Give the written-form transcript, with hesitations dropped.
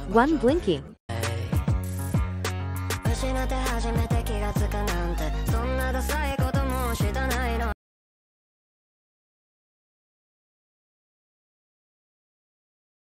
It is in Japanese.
One blinking. 失って初めて気がつくなんてそんなダサいこと